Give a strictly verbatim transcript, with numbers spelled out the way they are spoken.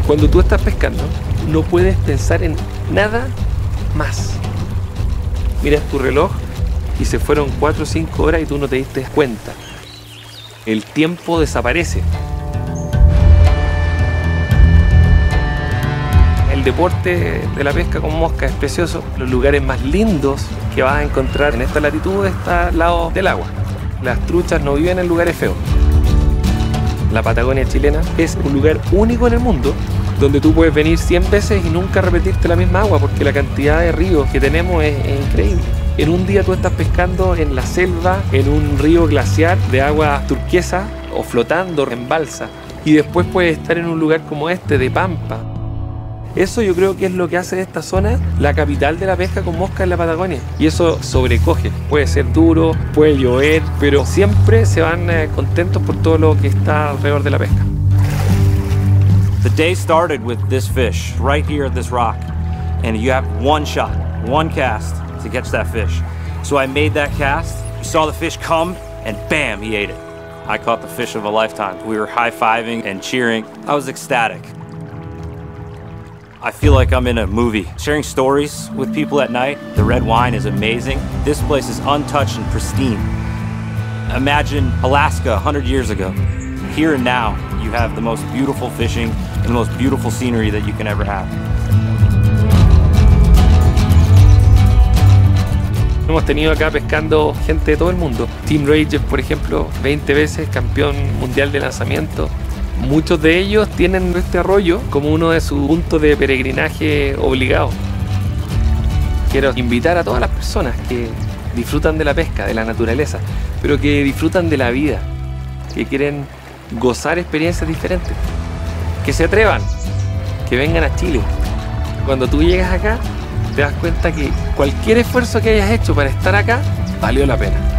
Cuando tú estás pescando, no puedes pensar en nada más. Miras tu reloj y se fueron cuatro o cinco horas y tú no te diste cuenta. El tiempo desaparece. El deporte de la pesca con mosca es precioso. Los lugares más lindos que vas a encontrar en esta latitud están al lado del agua. Las truchas no viven en lugares feos. La Patagonia chilena es un lugar único en el mundo donde tú puedes venir cien veces y nunca repetirte la misma agua, porque la cantidad de ríos que tenemos es, es increíble. En un día tú estás pescando en la selva, en un río glaciar de agua turquesa o flotando en balsa, y después puedes estar en un lugar como este de pampa. Eso yo creo que es lo que hace de esta zona la capital de la pesca con mosca en la Patagonia, y eso sobrecoge. Puede ser duro, puede llover, pero siempre se van eh, contentos por todo lo que está alrededor de la pesca. The day started with this fish right here at this rock, and you have one shot, one cast to catch that fish. So I made that cast, saw the fish come, and bam, he ate it. I caught the fish of a lifetime. We were high-fiving and cheering. I was ecstatic. I feel like I'm in a movie. Sharing stories with people at night. The red wine is amazing. This place is untouched and pristine. Imagine Alaska one hundred years ago. Here and now, you have the most beautiful fishing and the most beautiful scenery that you can ever have. Hemos tenido acá pescando gente de todo el mundo. Tim Ranger, por ejemplo, veinte veces campeón mundial de lanzamiento. Muchos de ellos tienen este arroyo como uno de sus puntos de peregrinaje obligado. Quiero invitar a todas las personas que disfrutan de la pesca, de la naturaleza, pero que disfrutan de la vida, que quieren gozar experiencias diferentes, que se atrevan, que vengan a Chile. Cuando tú llegas acá, te das cuenta que cualquier esfuerzo que hayas hecho para estar acá valió la pena.